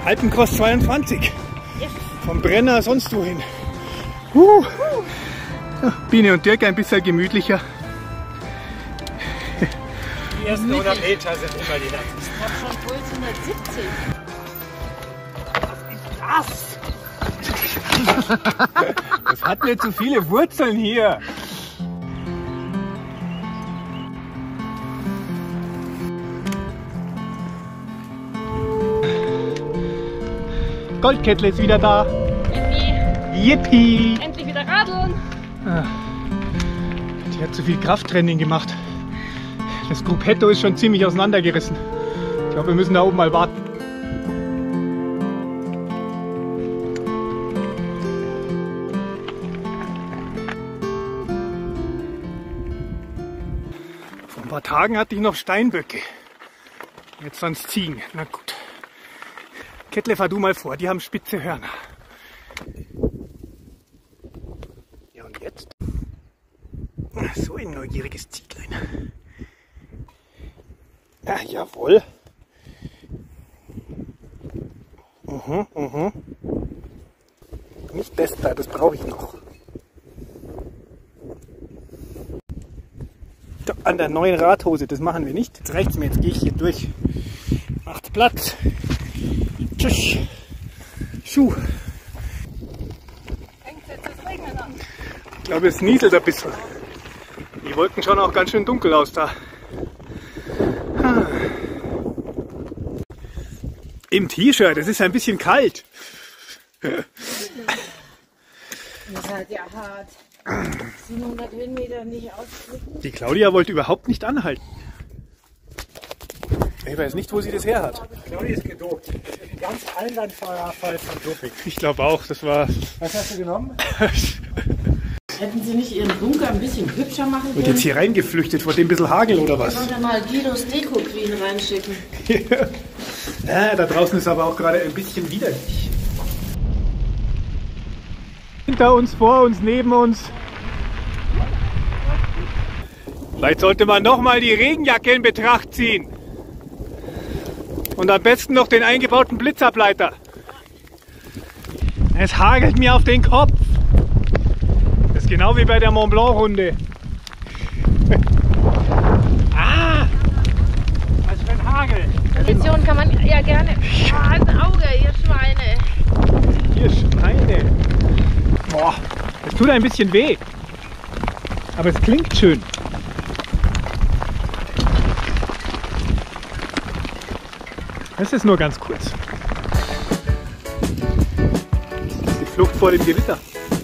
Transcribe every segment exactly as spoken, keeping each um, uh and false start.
Alpencross zweiundzwanzig. Vom Brenner sonst wohin. Uh. Ja, Biene und Dirk ein bisschen gemütlicher. Die ersten hundert Meter sind immer die letzten. Ich hab schon Puls hundertsiebzig. Was? Das hat mir zu viele Wurzeln hier. Goldkettle ist wieder da. Yippie. Yippie! Endlich wieder radeln. Ah, die hat zu viel Krafttraining gemacht. Das Gruppetto ist schon ziemlich auseinandergerissen. Ich glaube, wir müssen da oben mal warten. Vor ein paar Tagen hatte ich noch Steinböcke. Jetzt waren es Ziegen. Na gut. Kettle, fahr du mal vor, die haben spitze Hörner. Ja, und jetzt? So ein neugieriges Zieglein. Ja, jawohl. Mhm, mhm. Nicht das da, das brauche ich noch. Da, an der neuen Radhose, das machen wir nicht. Jetzt reicht's mir, jetzt gehe ich hier durch. Macht Platz. Tschüss. Schuh. Fängt jetzt das Regnen an. Ich glaube, es nieselt ein bisschen. Die Wolken schauen auch ganz schön dunkel aus da. Im T-Shirt, es ist ein bisschen kalt. Ihr seid ja hart. siebenhundert Höhenmeter nicht ausfliegen. Die Claudia wollte überhaupt nicht anhalten. Ich weiß nicht, wo sie das her hat. Claudia ist gedopt. Das ist ein ganz einwandfreier Fall von Doping. Ich glaube auch, das war... Was hast du genommen? Hätten Sie nicht Ihren Bunker ein bisschen hübscher machen Wird können? jetzt hier reingeflüchtet vor dem bisschen Hagel oder Ich was? wollte mal Guidos Deko Queen reinschicken. Ja, da draußen ist aber auch gerade ein bisschen widerlich. Hinter uns, vor uns, neben uns. Vielleicht sollte man noch mal die Regenjacke in Betracht ziehen. Und am besten noch den eingebauten Blitzableiter. Es hagelt mir auf den Kopf. Das ist genau wie bei der Mont Blanc Runde. Ah! Was für ein Hagel. Position kann man ja gerne. Ah, ins Auge, ihr Schweine. Ihr Schweine. Boah, es tut ein bisschen weh. Aber es klingt schön. Das ist nur ganz kurz. Das ist die Flucht vor dem Gewitter.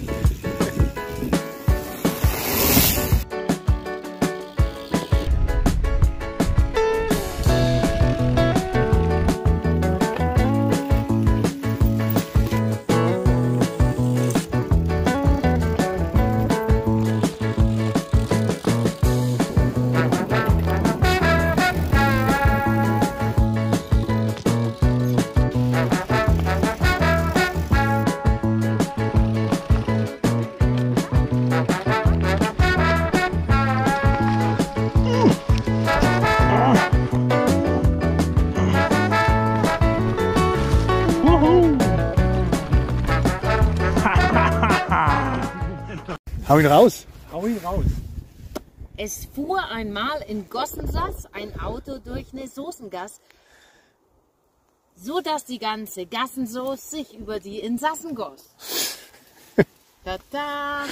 Hau ihn raus. Hau ihn raus. Es fuhr einmal in Gossensass ein Auto durch eine Soßengasse, so dass die ganze Gassensoße sich über die Insassen goss. Tada!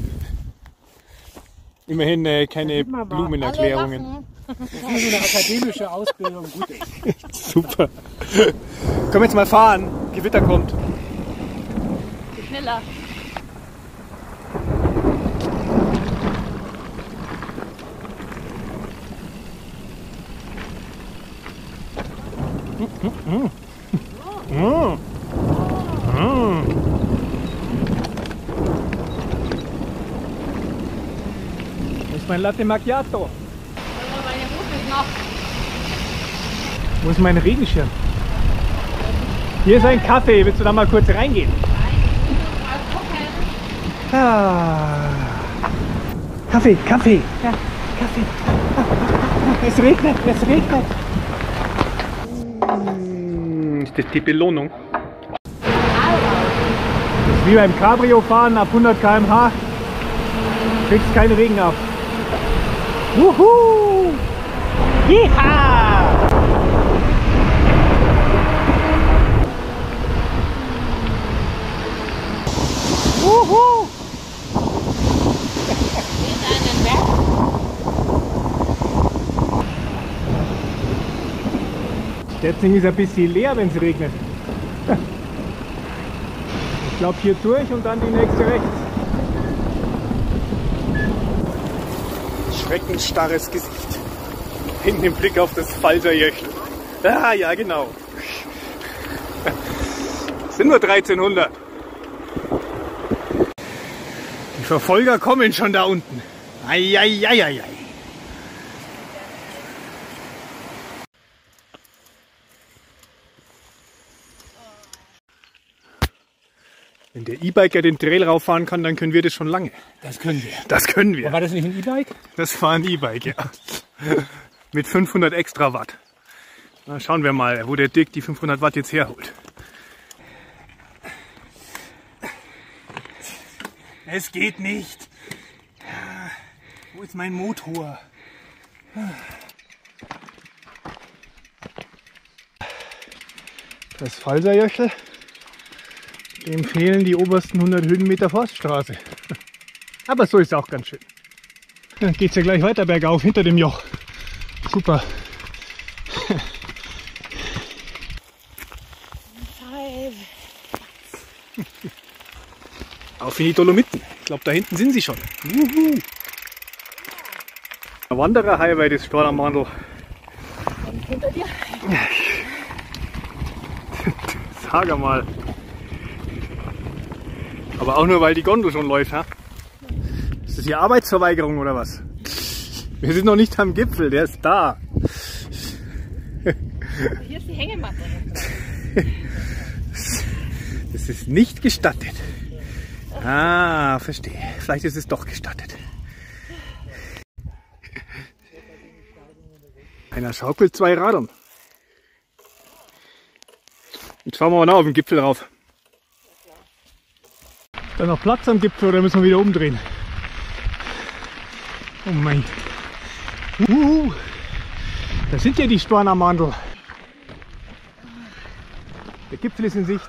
Immerhin äh, keine Blumenerklärungen. Das ist so eine akademische Ausbildung gut ist. Super. Können wir jetzt mal fahren? Gewitter kommt. Schneller. Mm. Mm. Mm. Wo ist mein Latte Macchiato? Wo ist mein Regenschirm? Hier ist ein Kaffee. Willst du da mal kurz reingehen? Ah. Kaffee, Kaffee. Ja, Kaffee. Es regnet, es regnet. Ist das die Belohnung? Wie beim Cabrio fahren ab hundert Kilometer pro Stunde kriegst keinen Regen ab. Wuhu! Jiha! Wuhu! Stetzing ist ein bisschen leer, wenn es regnet. Ich glaube hier durch und dann die nächste rechts. Schreckensstarres Gesicht. Hinten im Blick auf das Falserjöchel. Ah ja, genau. Es sind nur dreizehnhundert. Die Verfolger kommen schon da unten. Eieieiei. Wenn der E-Biker den Trail rauffahren kann, dann können wir das schon lange. Das können wir. Das können wir. War das nicht ein E-Bike? Das war ein E-Bike, ja. Mit fünfhundert extra Watt. Na, schauen wir mal, wo der Dick die fünfhundert Watt jetzt herholt. Es geht nicht. Wo ist mein Motor? Das Falserjöchel. Dem fehlen die obersten hundert Höhenmeter Forststraße. Aber so ist es auch ganz schön. Dann geht es ja gleich weiter bergauf hinter dem Joch. Super. Auf in die Dolomiten. Ich glaube, da hinten sind sie schon. Juhu. Der Wanderer-Highway des Stornermandel. Und hinter dir. Sag mal. Aber auch nur, weil die Gondel schon läuft, ha? Ist das hier Arbeitsverweigerung oder was? Wir sind noch nicht am Gipfel, der ist da. Hier ist die Hängematte. Das ist nicht gestattet. Ah, verstehe. Vielleicht ist es doch gestattet. Einer schaukelt zwei Radern. Jetzt fahren wir mal nach auf den Gipfel rauf. Ist da noch Platz am Gipfel oder müssen wir wieder umdrehen? Oh mein. Uh, da sind ja die Stornermandel. Der Gipfel ist in Sicht.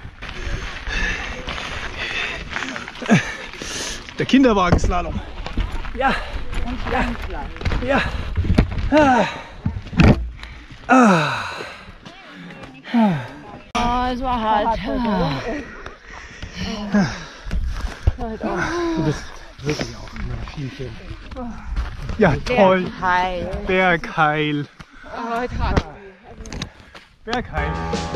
Der Kinderwagenslalom. Ja. Ja. Ja. Ah. Ah. Oh, es war hart. Du bist wirklich auch immer viel schön. Ja, toll. Bergheil. Bergheil. Oh, heute hart. Bergheil.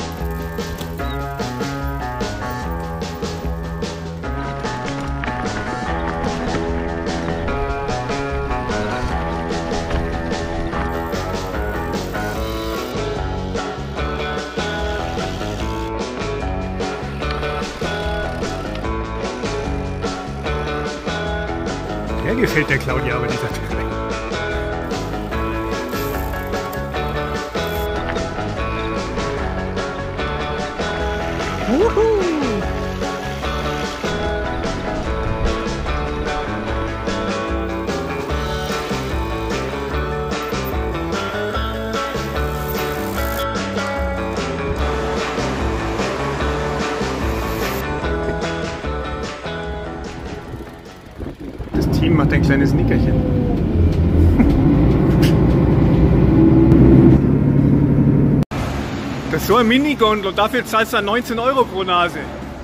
Der gefällt der Claudia aber dieser Terrain. Wuhu! Das Team macht ein kleines Nickerchen. Das ist so ein Minigondel und dafür zahlst du neunzehn Euro pro Nase.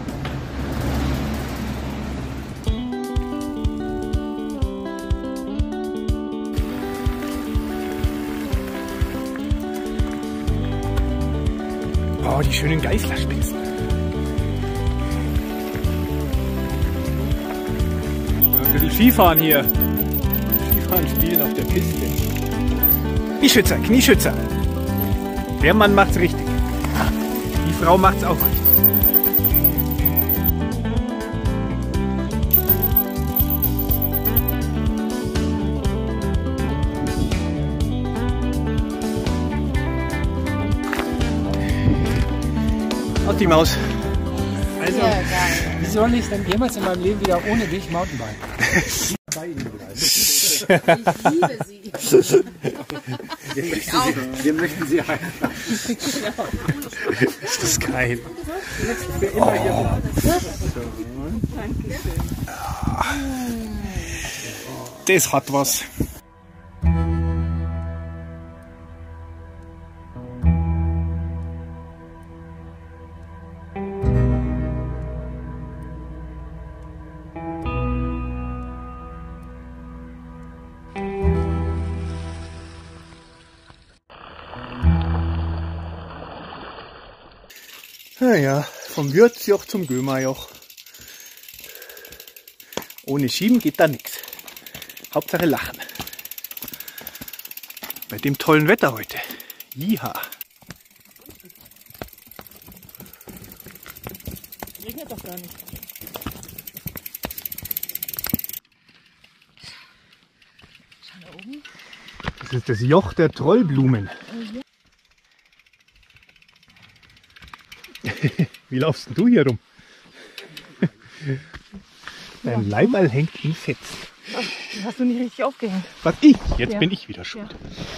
Oh, die schönen Geißlerspitzen. Ein bisschen Skifahren hier. Skifahren spielen auf der Piste. Knieschützer, Knieschützer. Der Mann macht's richtig. Die Frau macht's auch richtig. Auf die Maus. Also, Ja, geil. wie soll ich denn jemals in meinem Leben wieder ohne dich Mountainbiken? Bei Ihnen bleiben. Ich liebe sie. Wir möchten Sie, wir möchten Sie heiraten. Ist das geil. Für immer hier bleiben. Das hat was. Naja, vom Würzjoch zum Gömerjoch. Ohne Schieben geht da nichts. Hauptsache lachen. Bei dem tollen Wetter heute. Jiha. Regnet doch gar nicht. Schau da oben. Das ist das Joch der Trollblumen. Wie laufst denn du hier rum? Dein Leiberl hängt in Fetz. Hast du nicht richtig aufgehängt? Was ich? Jetzt Ja. bin ich wieder schuld.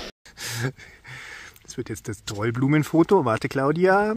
Das wird jetzt das Trollblumenfoto. Warte, Claudia.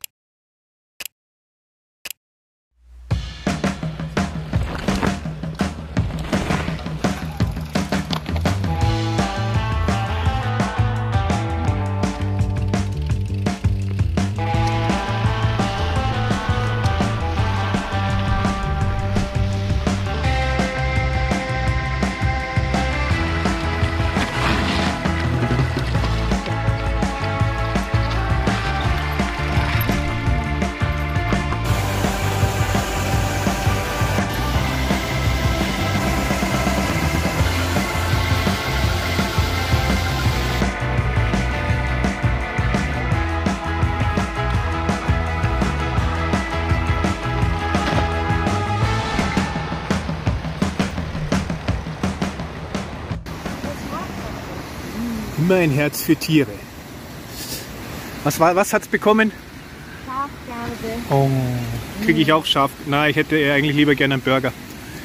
Immer ein Herz für Tiere. Was, war, was hat's bekommen? Schafgarbe. Oh, kriege ich auch scharf. Na, ich hätte eher eigentlich lieber gerne einen Burger.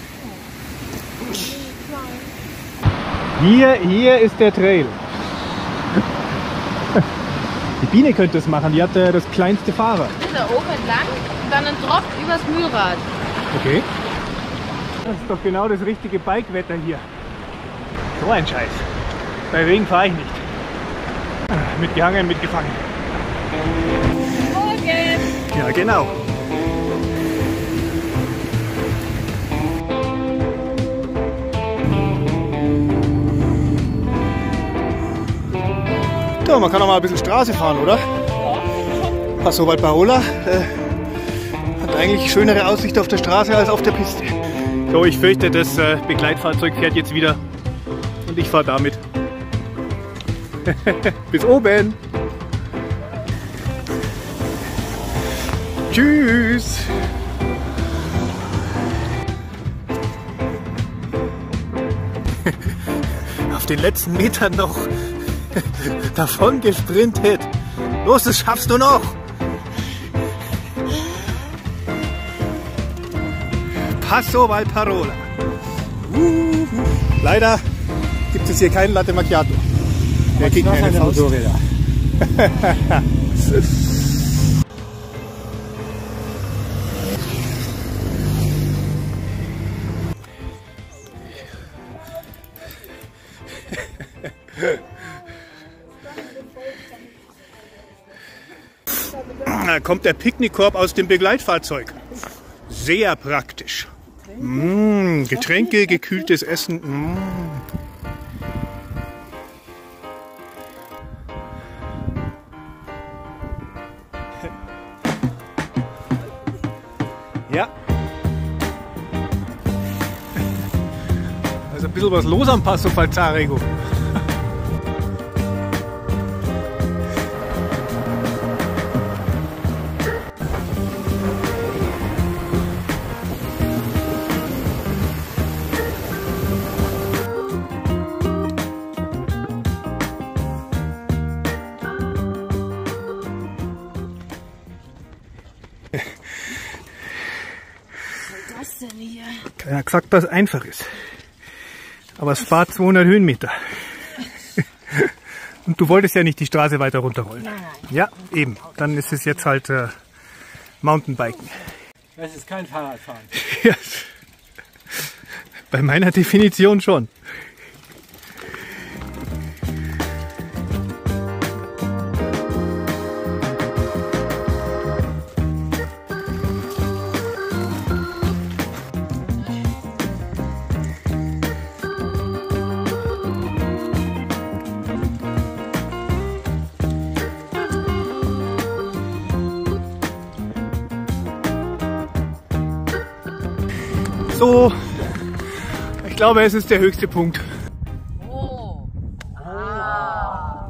Hier, hier ist der Trail. Die Biene könnte es machen, die hat äh, das kleinste Fahrrad. Da oben entlang und dann ein Drop übers Mühlrad. Okay. Das ist doch genau das richtige Bikewetter hier. So ein Scheiß. Bei Regen fahre ich nicht. Mitgehangen, mitgefangen. Morgen! Ja, genau. Ja, man kann auch mal ein bisschen Straße fahren, oder? Passo Valparola äh, hat eigentlich schönere Aussicht auf der Straße als auf der Piste. So, ich fürchte, das äh, Begleitfahrzeug fährt jetzt wieder und ich fahre damit. Bis oben! Tschüss! Auf den letzten Metern noch davon gesprintet. Los, das schaffst du noch! Passo Valparola. Uh, leider gibt es hier keinen Latte Macchiato. Der kriegt keine keine Faust. Motorräder. Da kommt der Picknickkorb aus dem Begleitfahrzeug. Sehr praktisch. Mmh, Getränke, gekühltes Essen. Mmh. Ja. Also ein bisschen was los am Passo Falzarego. das denn hier? Keiner hat gesagt, dass es einfach ist. Aber es fahrt zweihundert Höhenmeter. Und du wolltest ja nicht die Straße weiter runterrollen. Nein. Ja, eben. Dann ist es jetzt halt äh, Mountainbiken. Das ist kein Fahrradfahren. Ja. Bei meiner Definition schon. So, ich glaube, es ist der höchste Punkt. Oh. Ah.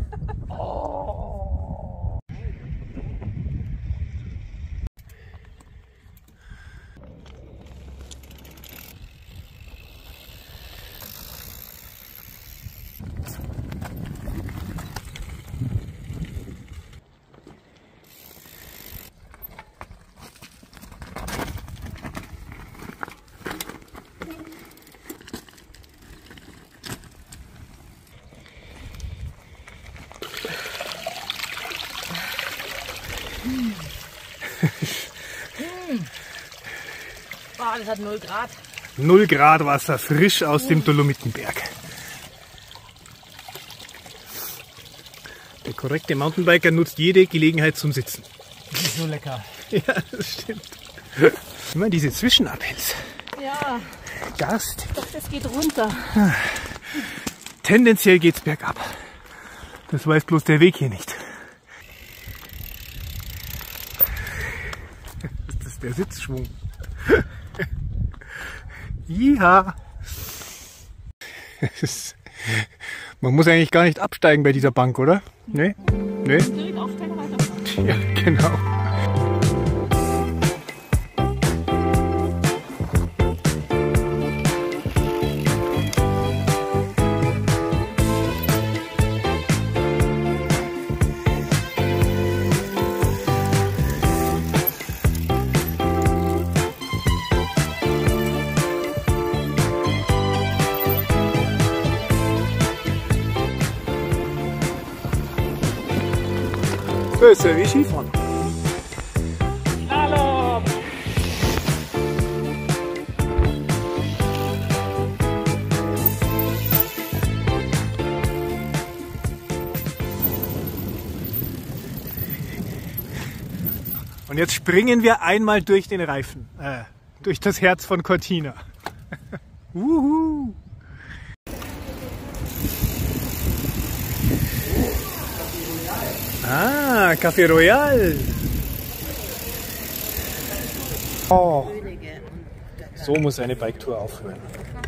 Boah, das hat null Grad. null Grad Wasser, frisch aus dem Dolomitenberg. Der korrekte Mountainbiker nutzt jede Gelegenheit zum Sitzen. Das ist so lecker. Ja, das stimmt. Immer diese Zwischenuphills. Ja, Gast. doch, das geht runter. Tendenziell geht's bergab. Das weiß bloß der Weg hier nicht. Das ist der Sitzschwung. Ja. Man muss eigentlich gar nicht absteigen bei dieser Bank, oder? Nee? Nee? Direkt aufsteigen, weiterfahren. Ja, genau. Das ist ja wie Skifahren. Slalom! Und jetzt springen wir einmal durch den Reifen, äh, durch das Herz von Cortina. Uhu. Ah, Café Royal. Oh. So muss eine Biketour aufhören.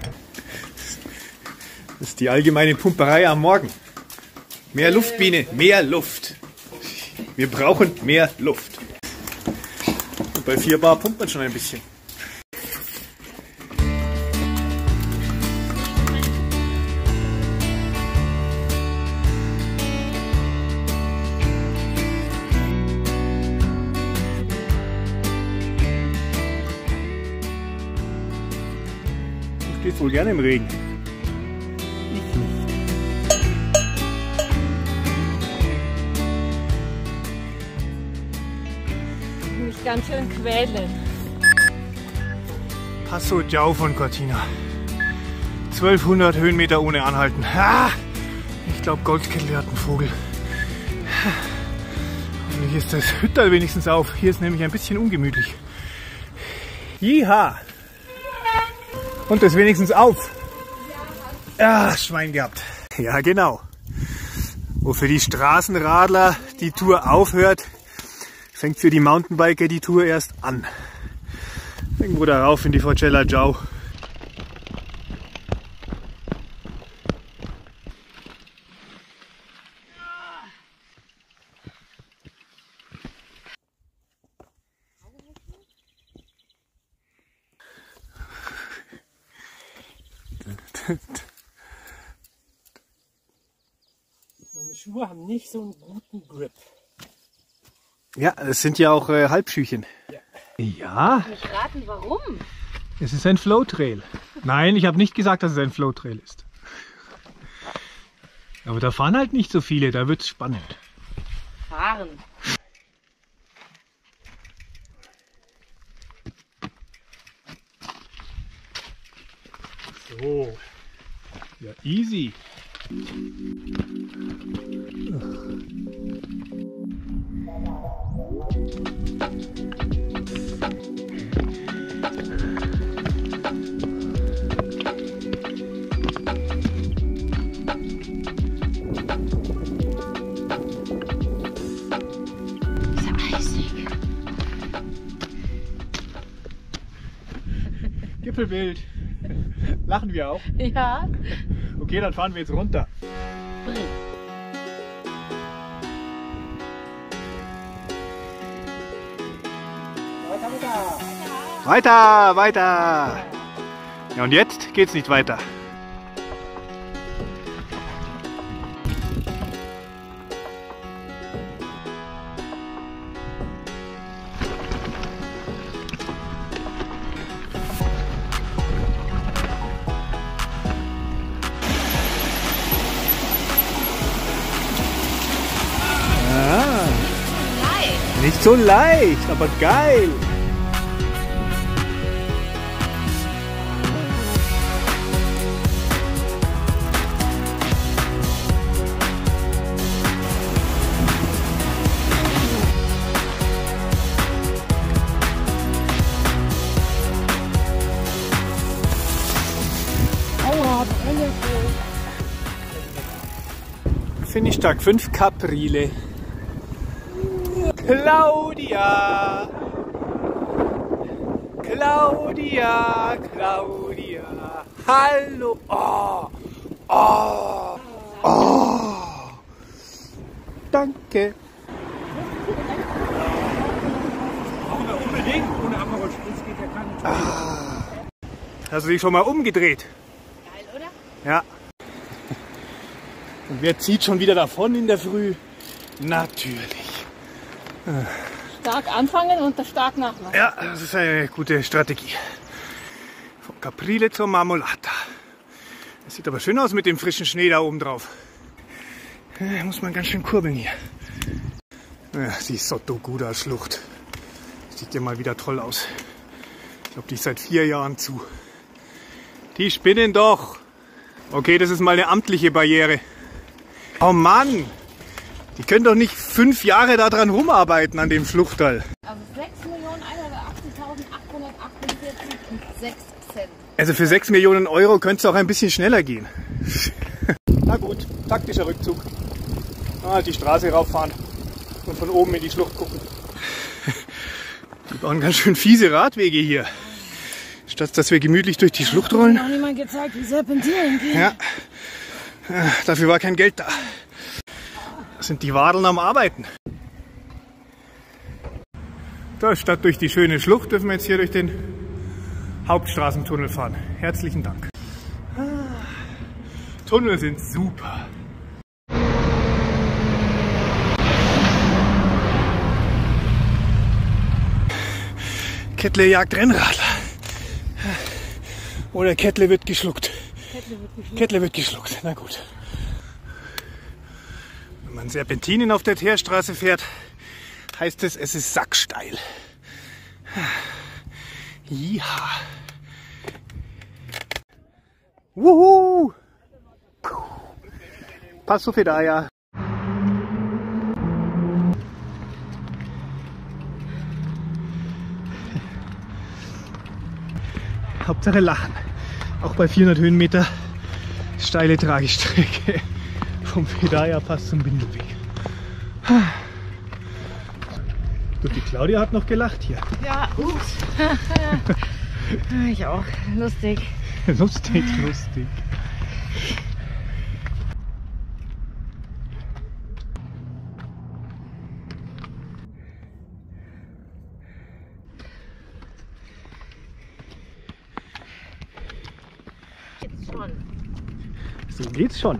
Das ist die allgemeine Pumperei am Morgen. Mehr Luft, Biene, mehr Luft. Wir brauchen mehr Luft. Und bei vier Bar pumpt man schon ein bisschen. Du stehst wohl gerne im Regen. Ich nicht. Mich ganz schön quälen. Passo Giao von Cortina. zwölfhundert Höhenmeter ohne Anhalten. Ah, ich glaube, Goldkettel hat einen Vogel. Hoffentlich ist das Hütterl wenigstens auf. Hier ist nämlich ein bisschen ungemütlich. Jiha! Und das wenigstens auf. Ah, Schwein gehabt. Ja, genau. Wo für die Straßenradler die Tour aufhört, fängt für die Mountainbiker die Tour erst an. Irgendwo darauf in die Forcella Giao. Meine Schuhe haben nicht so einen guten Grip. Ja, das sind ja auch äh, Halbschüchen. Ja. Ja. Nicht raten, warum? Es ist ein Flowtrail. Nein, ich habe nicht gesagt, dass es ein Flowtrail ist. Aber da fahren halt nicht so viele, da wird es spannend. Fahren. So. Ja, easy. Gipfelbild. Lachen wir auch? Ja. Okay, dann fahren wir jetzt runter. Weiter, weiter. Ja, und jetzt geht's nicht weiter. Nicht so leicht, aber geil. Finishtag fünf Caprile. Claudia, Claudia, Claudia, hallo, oh, oh, oh, danke. Brauchen wir unbedingt, ohne Aperol Spritz geht der keine Tour. Ah. Hast du dich schon mal umgedreht? Geil, oder? Ja. Und wer zieht schon wieder davon in der Früh? Natürlich. Stark anfangen und stark nachlassen. Ja, das ist eine gute Strategie. Von Caprile zur Marmolata. Das sieht aber schön aus mit dem frischen Schnee da oben drauf. Da muss man ganz schön kurbeln hier. Ja, die Sottoguda-Schlucht. Sieht ja mal wieder toll aus. Ich glaube, die ist seit vier Jahren zu. Die spinnen doch. Okay, das ist mal eine amtliche Barriere. Oh Mann! Die können doch nicht fünf Jahre daran rumarbeiten an dem Schluchtal. Also sechs Millionen einhundertachtzigtausendachthundertachtundvierzig und sechs Cent. Also für sechs Millionen Euro könnte es auch ein bisschen schneller gehen. Na gut, taktischer Rückzug. Ah, die Straße rauffahren und von oben in die Schlucht gucken. Die bauen ganz schön fiese Radwege hier. Statt dass wir gemütlich durch die Schlucht rollen. Hat noch niemand gezeigt, wie Serpentieren geht. Ja, dafür war kein Geld da. Da sind die Wadeln am Arbeiten. Da, statt durch die schöne Schlucht dürfen wir jetzt hier durch den Hauptstraßentunnel fahren. Herzlichen Dank. Tunnel sind super. Kettle jagt Rennradler. Oder Kettle wird geschluckt. Kettle wird geschluckt. Kettle wird geschluckt. Na gut. Wenn man Serpentinen auf der Teerstraße fährt, heißt es, es ist sacksteil. Ja. Wuhu! Passo Fedaya. Hauptsache lachen. Auch bei vierhundert Höhenmeter steile Tragestrecke vom Fedaya Pass zum Bindelweg. Gut, die Claudia hat noch gelacht hier. Ja, ups. Ich auch. Lustig. Lustig, lustig. Jetzt schon. So geht's schon.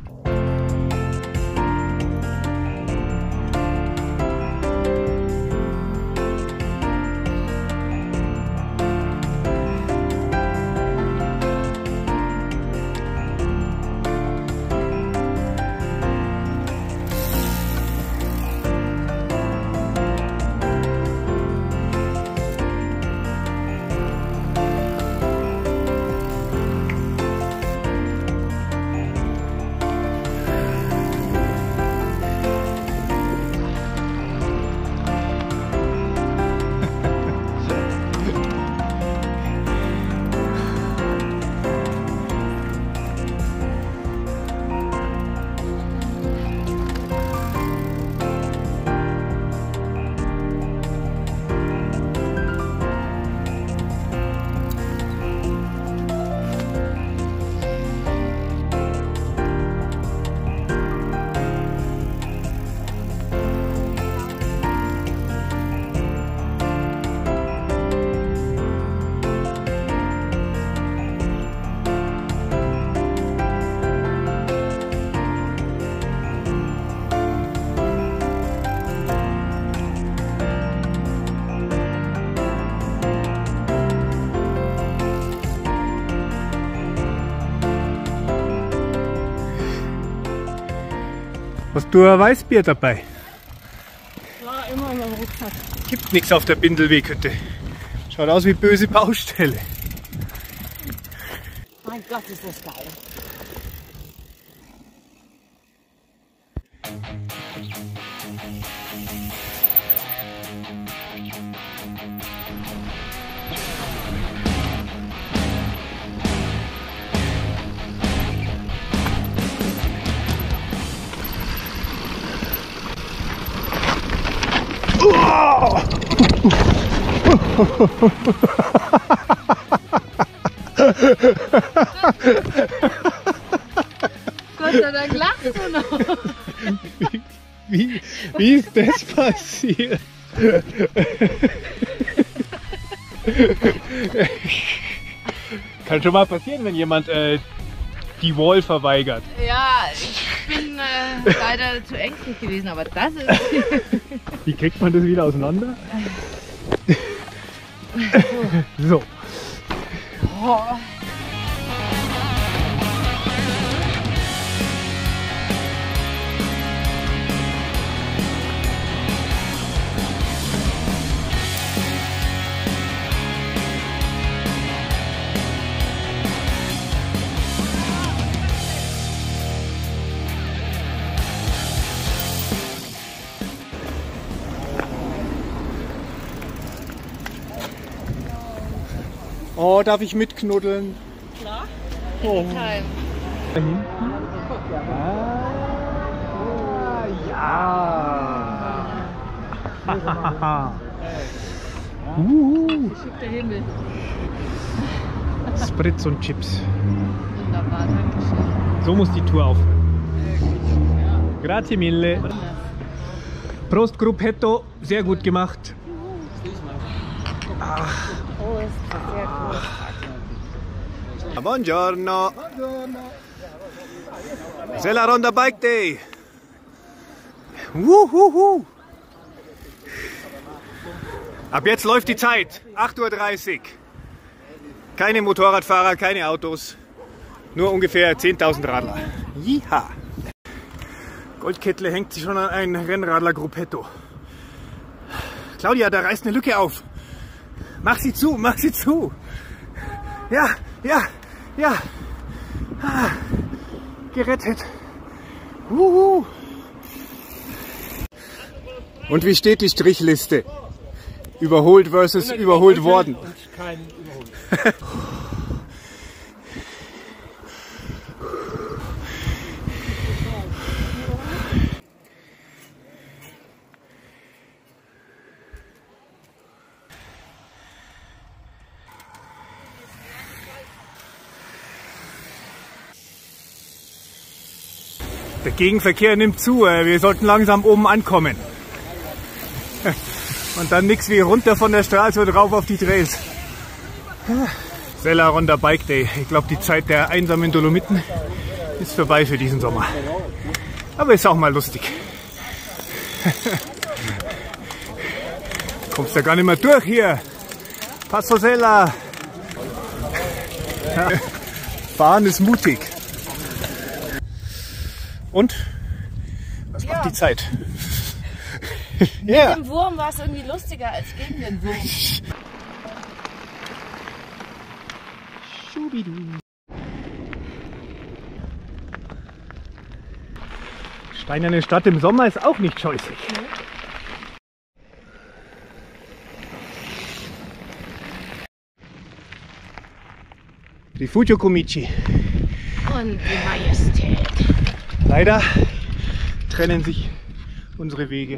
Hast du ein Weißbier dabei? War immer in meinem Rucksack. Gibt nichts auf der Bindelweghütte. Schaut aus wie böse Baustelle. Mein Gott, ist das geil. Gott sei Dank lachst du noch. Wie, wie ist das passiert? Kann schon mal passieren, wenn jemand äh, die Wall verweigert. Ja, ich bin äh, leider zu ängstlich gewesen, aber das ist... Wie kriegt man das wieder auseinander? So. Oh. Oh, darf ich mitknuddeln? Klar. Oh. Time. Da hinten? Ah, ja. Uhu. Geschickter Himmel. Spritz und Chips. Wunderbar, danke schön. So muss die Tour aufhören. Grazie mille. Prost Gruppetto, sehr gut gemacht. Ah. Oh, ist sehr cool. Buongiorno. Sella Ronda Bike Day. Wuhuhu. Ab jetzt läuft die Zeit. acht Uhr dreißig. Keine Motorradfahrer, keine Autos. Nur ungefähr zehntausend Radler. Jiha. Goldkettle hängt sich schon an ein Rennradler Gruppetto. Claudia, da reißt eine Lücke auf. Mach sie zu, mach sie zu. Ja, ja, ja. Ah, gerettet. Uhu. Und wie steht die Strichliste? Überholt versus überholt worden. Und kein Überholt. Der Gegenverkehr nimmt zu, wir sollten langsam oben ankommen. Und dann nichts wie runter von der Straße und rauf auf die Trails. Sella Ronda Bike Day. Ich glaube, die Zeit der einsamen Dolomiten ist vorbei für diesen Sommer. Aber ist auch mal lustig. Kommst ja gar nicht mehr durch hier. Passo Sella. Ja. Fahren ist mutig. Und? Was macht Ja. die Zeit? Ja. Mit dem Wurm war es irgendwie lustiger als gegen den Wurm. Schubidu. Steinerne Stadt im Sommer ist auch nicht scheußlich. Rifugio Comici. Und die Majestät. Leider trennen sich unsere Wege.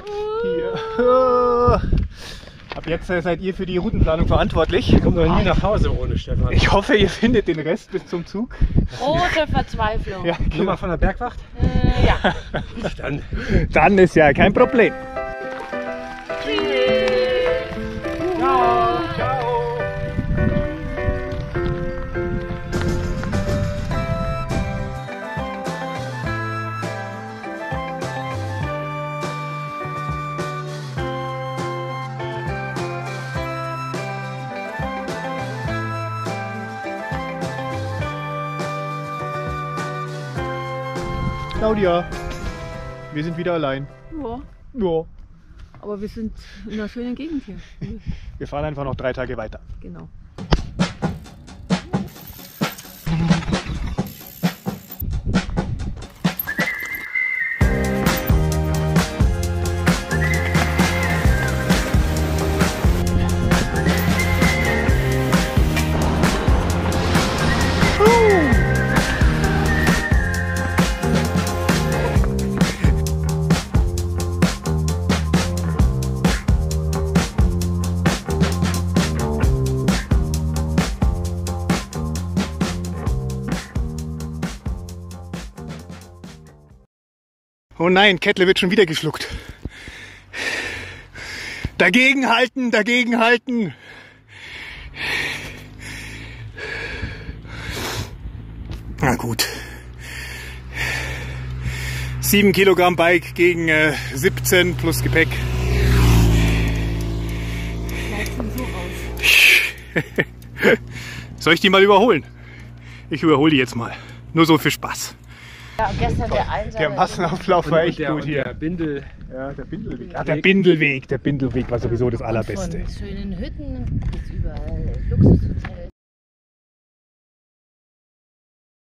Hier. Ab jetzt seid ihr für die Routenplanung verantwortlich. Kommt noch nie nach Hause ohne Stefan. Ich hoffe, ihr findet den Rest bis zum Zug. Große Verzweiflung. Ja, Nummer von der Bergwacht? Äh, ja. Dann. dann ist ja kein Problem. Ciao. Ciao. Claudia. Wir sind wieder allein. Ja, Ja. aber wir sind in einer schönen Gegend hier. Wir fahren einfach noch drei Tage weiter. Genau. Oh nein, Kettle wird schon wieder geschluckt. Dagegenhalten, dagegenhalten. Na gut. Sieben Kilogramm Bike gegen äh, siebzehn plus Gepäck. Soll ich die mal überholen? Ich überhole die jetzt mal. Nur so für Spaß. Ja, gestern der Einsatz. Der Massenauflauf war echt der, gut hier. Der Bindel. Ja, der Bindelweg. Ja, der Bindelweg. Der Bindelweg war sowieso das Allerbeste. Von schönen Hütten bis überall Luxushotel.